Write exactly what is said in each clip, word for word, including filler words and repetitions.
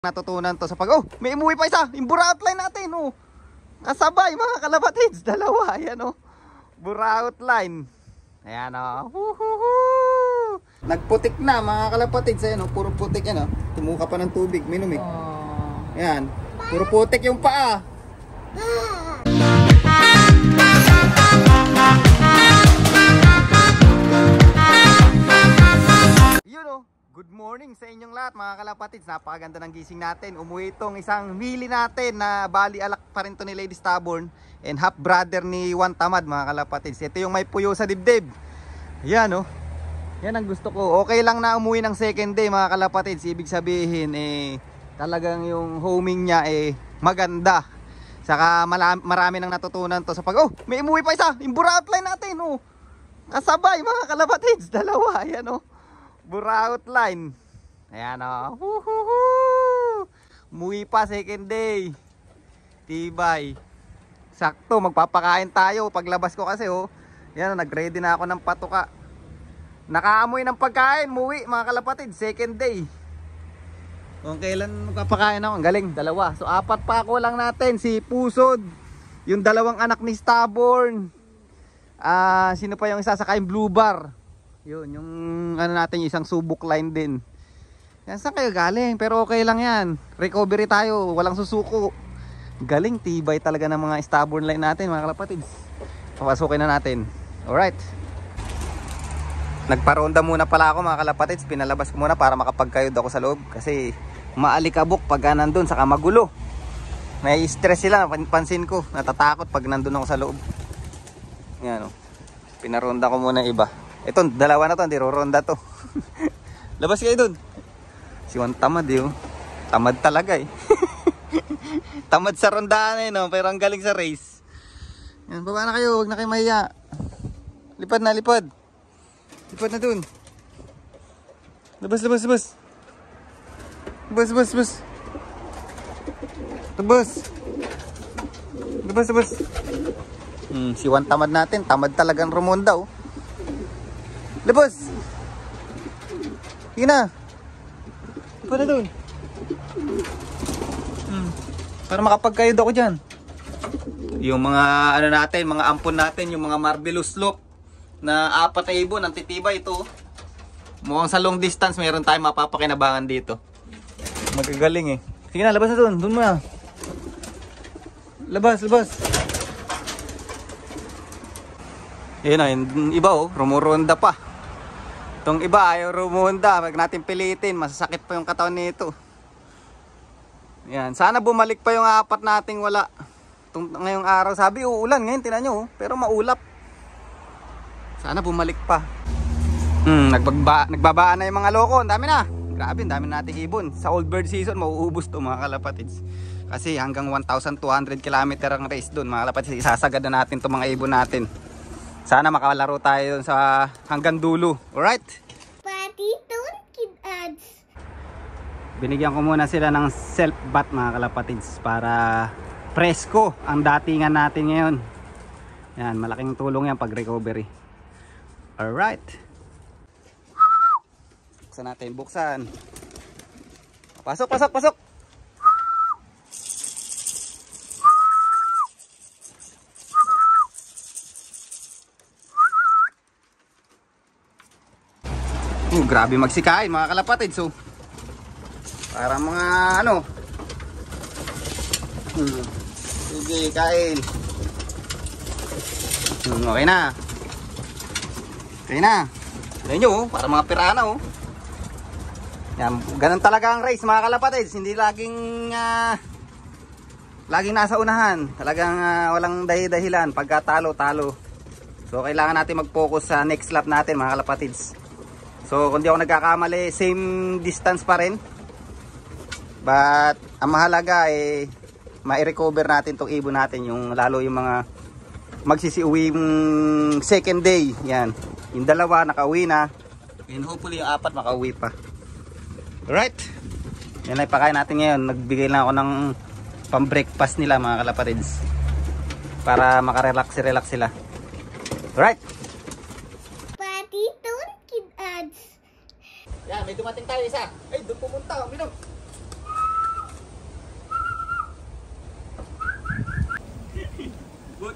Natutunan to sa pag oh may umuwi pa isa yung bura outline natin oh kasabay mga kalapatids dalawa ayan oh bura outline ayan oh Woohoo! Nagputik na mga kalapatids ayan oh puro putik yan oh tumuka pa ng tubig minum eh ayan puro putik yung paa yun oh. Good morning sa inyong lahat mga kalapatids. Napakaganda ng gising natin. Umuwi itong isang mili natin na bali alak pa rin to ni Lady Stubborn and half brother ni Juan Tamad mga kalapatids. Ito yung may puyo sa dibdib. Yan oh. Yan ang gusto ko. Okay lang na umuwi ng second day mga kalapatids. Ibig sabihin eh talagang yung homing niya eh maganda. Saka marami nang natutunan to sa pag oh may umuwi pa isa. Yung bura outline natin oh. Kasabay mga kalapatids. Dalawa. Yan oh. Bura outline. Ayan o. Woohoo! Umuwi pa second day. Tibay. Sakto, magpapakain tayo. Paglabas ko kasi oh. Yan o, nag-ready na ako ng patuka. Nakaamoy ng pagkain. Umuwi mga kalapatid. Second day. Kung kailan magpapakain ako. Ang galing, dalawa. So apat pa ako lang natin. Si Pusod. Yung dalawang anak ni Stubborn. Ah, sino pa yung isa sa kain Blue Bar. Yun, yung ano natin, isang subok line din. Yan, saan kayo galing? Pero okay lang yan. Recovery tayo, walang susuko. Galing, tibay talaga ng mga stubborn line natin mga kalapatids. Papasukin na natin. Alright. Nagparonda muna pala ako mga kalapatids. Pinalabas ko muna para makapagkayod ako sa loob. Kasi maalikabok pag nandun, saka magulo. May stress sila, pansin ko. Natatakot pag nandun ako sa loob. Yan o. Pinaronda ko muna iba. Ito, dalawa na to, hindi roronda to. Labas kayo dun. Si Juan Tamad yun. Tamad talaga eh. Tamad sa rondaan eh, no? Pero ang galing sa race. Yan, baba na kayo, huwag na kayo mahiya. Lipad na, lipad. Lipad na dun. Labas, labas, labas. Labas, labas, labas. Labas. Labas, labas. Hmm, si Juan Tamad natin, tamad talagang rumonda oh. Labas! Sige na! Para doon! Hmm. Para makapagkayod ako dyan. Yung mga ano natin, mga ampon natin, yung mga marvelous slope na apat na ibon, ang titibay ito. Mukhang sa long distance, mayroon tayong mapapakinabangan dito. Magagaling eh. Sige na, labas na doon. Doon mo na. Labas, labas. Yun o, yung iba oh, rumuronda pa. Itong iba ayaw rumonda. Pag natin pilitin, masasakit pa yung katawan nito. Yan. Sana bumalik pa yung apat nating wala. Itong, ngayong araw, sabi uulan. Ngayon, tinan nyo. Pero maulap. Sana bumalik pa. Hmm, nagbaba, nagbabaan na yung mga loko. Ang dami na. Grabe, ang dami nating ibon. Sa old bird season, mauubos to mga kalapatids. Kasi hanggang one thousand two hundred kilometer ang race doon. Mga kalapatids, isasagad na natin itong mga ibon natin. Sana makalaro tayo sa hanggang dulo. Alright? Kid ads. Binigyan ko muna sila ng self bath mga kalapatids para presko ang datingan natin ngayon. Yan, malaking tulong yan pag recovery. Alright. Buksan natin, buksan. Pasok, pasok, pasok. Uh, grabe magsikain mga kalapatid. So para mga ano hmm. Sige kain hmm, okay na okay na ayun nyo oh, para mga pirana oh. Yan, ganun talaga ang race mga kalapatid. Hindi laging uh, laging nasa unahan. Talagang uh, walang dahi-dahilan. Pagka talo talo. So kailangan natin mag-focus sa next lap natin mga kalapatids. So kung di ako nagkakamali, same distance pa rin. But ang mahalaga eh ma-recover natin tong ibon natin, yung lalo yung mga magsisiuwing second day. Yan. Yung dalawa nakauwi na. And hopefully yung apat makauwi pa. Alright. Yan ay pakain natin ngayon. Nagbigay lang ako ng pang-breakfast nila mga kalapatids. Para makarelax-relax sila. Alright. Yan, may dumating tayo isa. Ay, doon pumunta. Minum.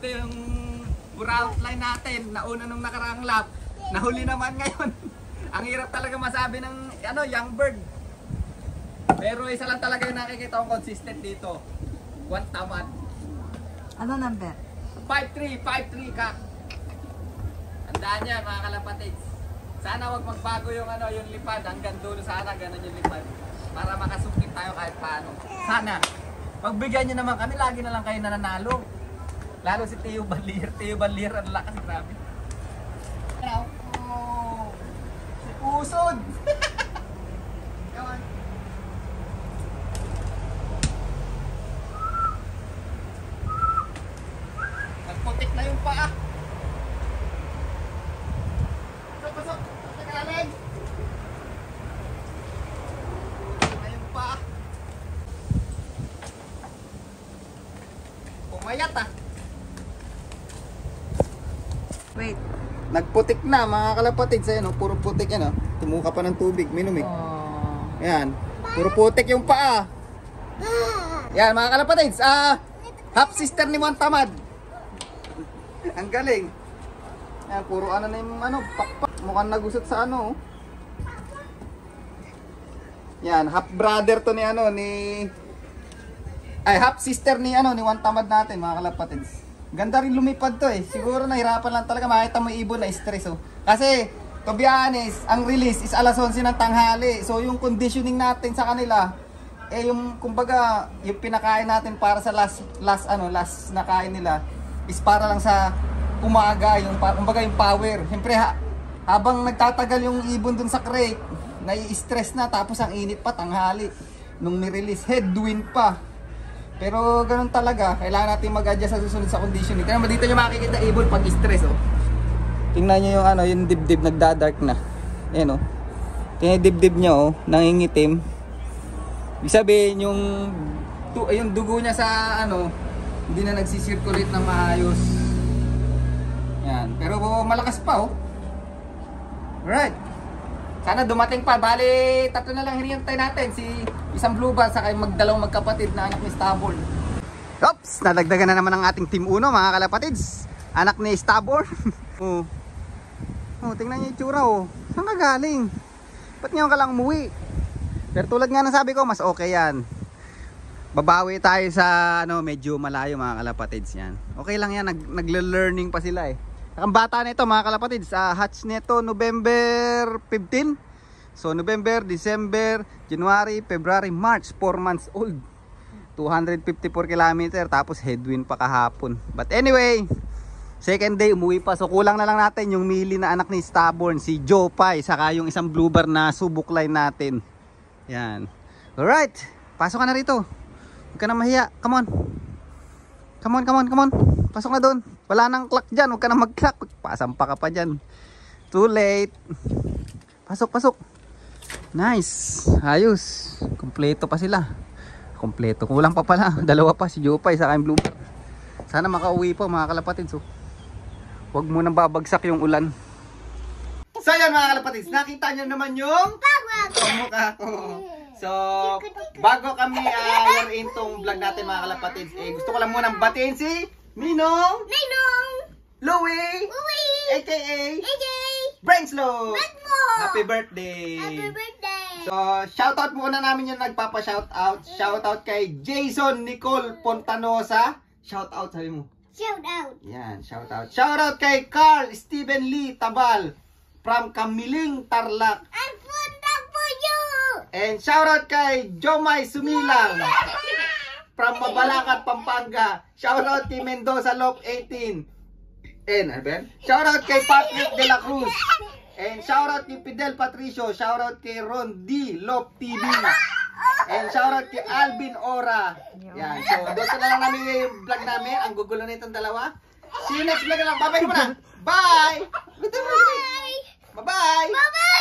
ito yung ground line natin. Nauna nung nakaraang lap. Nahuli naman ngayon. Ang hirap talaga masabi ng ano, young bird. Pero isa lang talaga yung nakikita kong consistent dito. One Tamad. Ano number? five three, five three ka. Tandaan yan mga kalapatids. Sana wag magbago yung ano, yung lipad. Hanggang dulo sana ganun yung lipad. Para makasukit tayo kahit paano. Sana. Pagbigyan nyo naman kami, lagi na lang kayo nananalo. Lalo si Teo Balir. Teo Balir, ang lakas, grabe. Oh, si Pusod. Come on. Nagputik na yung paa. Pasok, pasok. Nagaling. Nagputik na yung paa. Pumayat ah. Wait. Nagputik na mga kalapatid sa no, puro putik yan oh. Tumuka pa ng tubig, minum eh. Oh. Yan. Puro putik yung paa. Yan mga kalapatids, ah half sister ni One Tamad. Ang galing. Yan, puro ano na yung ano, pakpak. Mukhang nagusot sa ano oh. Yan, half brother to ni ano ni ay half sister ni ano ni One Tamad natin mga kalapatids. Ganda rin lumipad to eh. Siguro nahirapan lang talaga. Makita mo yung ibon na stress oh. Kasi, to be honest, ang release is alas onse ng tanghali. So yung conditioning natin sa kanila, eh yung kumbaga, yung pinakain natin para sa last, last ano, last na kain nila, is para lang sa umaga, yung, kumbaga yung power. Siyempre, ha, habang nagtatagal yung ibon dun sa crate, nai-stress na, tapos ang init pa, tanghali. Nung ni-release, headwind pa. Pero ganun talaga, kailangan natin mag-adjust sa susunod sa conditioning. Kaya dito nyo makikita ibon pag stress oh. Tingnan nyo yung ano, yung dibdib nagda-dark na. Ayan oh. Tingnan yung dibdib niya oh, nangingitim. Ibig sabihin yung, yung dugo niya sa ano, hindi na nagsisirculate ng maayos. Yan, pero malakas pa oh. Alright. Sana dumating pa. Bali, tatlo na lang hinihintay natin. Si isang blue ball, saka yung magdalawang magkapatid na anak ni Starborn. Oops! Nadagdagan na naman ang ating team uno mga kalapatids. Anak ni Starborn. Oh. Oh, tingnan niyo yung tsura oh. Saan ka galing? Ba't ngayon ka lang umuwi? Pero tulad nga ng sabi ko, mas okay yan. Babawi tayo sa ano, medyo malayo mga kalapatids yan. Okay lang yan, nag nagle-learning pa sila eh. Ang bata nito mga kalapatids, uh, hatch nito November fifteenth. So November, December, January, February, March, four months old. two hundred fifty-four kilometer, tapos headwind pa kahapon. But anyway, second day umuwi pa. So kulang na lang natin yung mili na anak ni Starborn, si Jopay, saka yung isang blue bar na subok line natin. Yan. Alright, pasok ka na rito. Huwag ka na mahiya, come on. Come on, come on, come on. Pasok na doon. Wala nang clock dyan. Huwag ka na mag-clock. Pasampa ka pa dyan. Too late. Pasok, pasok. Nice. Ayos. Kompleto pa sila. Kompleto. Kulang pa pala. Dalawa pa. Si Jopay sa kayong blooper. Sana makauwi pa mga kalapatids. So, huwag mo nang babagsak yung ulan. So yan mga kalapatids. Nakita nyo naman yung pamukha ko. So, bago kami uh, yarin tong vlog natin mga kalapatids, eh, gusto ko lang munang batiin si Ninong! Ninong! Louie! Louie! A K A A K A Brainslow! Brainslow! Happy birthday! Happy birthday! So, shoutout muna namin yung nagpapa-shoutout. Shoutout kay Jason Nicole Pontanosa. Shoutout, sabi mo. Shout out! Yan, shoutout. Shoutout kay Carl Stephen Lee Tabal from Kamiling, Tarlac. I'm punta po you! And shoutout kay Jomay Sumilang from Mabalacat, Pampanga. Shoutout kay Mendoza Lop eighteen. And ano ba yan? Shoutout kay Patrick De La Cruz. And shoutout kay Fidel Patricio. Shoutout kay Ron D. Lop T V. And shoutout kay Alvin Ora. Yan. So, doon na lang namin yung vlog namin. Ang gugulo na itong dalawa. See you next vlog na lang. Bye-bye muna. Bye! Bye! Bye-bye! Bye-bye!